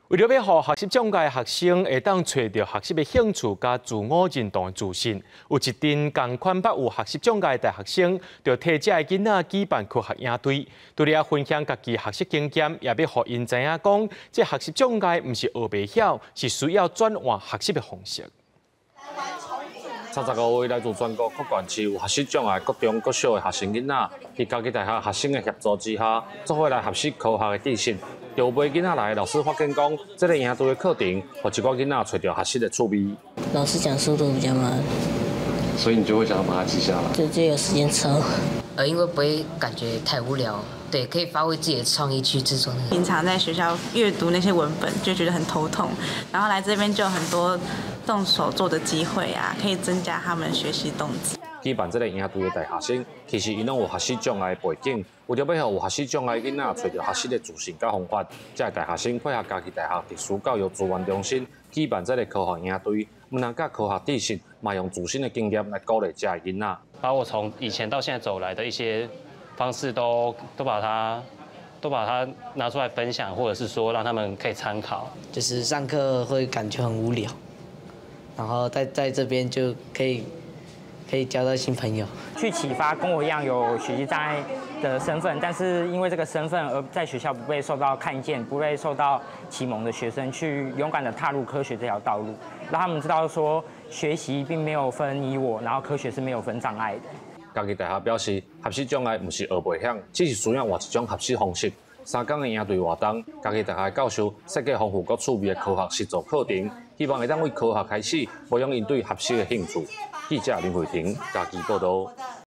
为了要让学习障碍学生会当找到学习的兴趣加自我认同的自信，有一阵同款捌有学习障碍的大学生，就替这个囡仔举办科学营队，除了分享家己学习经验，也要让因知影讲，这学习障碍不是学袂晓，是需要转换学习的方式。 35个位来自全国各县市有学习障碍各中各小的学生囡仔，伫家己大学学生的协助之下，做伙来学习科学的知识。就有陪囡仔来的老师发现讲，这个营队的课程，让一个囡仔找到学习的趣味。 老师讲速度比较慢， 所以你就会想要把它记下来。 就有时间抄。 因为不会感觉太无聊，对，可以发挥自己的创意去制作那个。 平常在学校阅读那些文本就觉得很头痛，然后来这边就有很多动手做的机会啊，可以增加他们学习动机。 举办这个营队的大学生，其实因拢有学习障碍的背景，为了要让有学习障碍囡仔找到学习的自信甲方法，这大学生配合家己大学特殊教育资源中心举办这个科学营队，不但教科学知识，嘛用自身的经验来鼓励这囡仔。 把我从以前到现在走来的一些方式都把它拿出来分享，或者是说让他们可以参考。 就是上课会感觉很无聊，然后在这边就可以交到新朋友， 去启发跟我一样有学习障碍的身份，但是因为这个身份而在学校不被受到看见、不被受到启蒙的学生，去勇敢地踏入科学这条道路，让他们知道说学习并没有分你我，然后科学是没有分障碍的。 家己大学表示，学习障碍不是学袂晓，只是需要换一种学习方式。3天的营队活动，家己大学教授设计丰富佮趣味的科学实作课程，希望会当为科学开始，培养因对学习的兴趣。记者林慧婷，家己报道。